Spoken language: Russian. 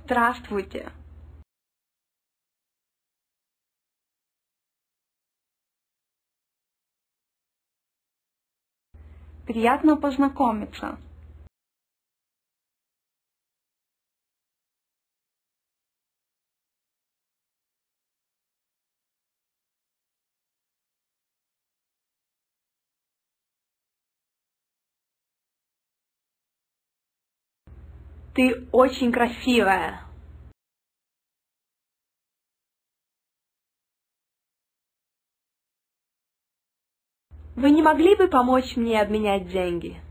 Здравствуйте. Приятно познакомиться. Ты очень красивая. Вы не могли бы помочь мне обменять деньги?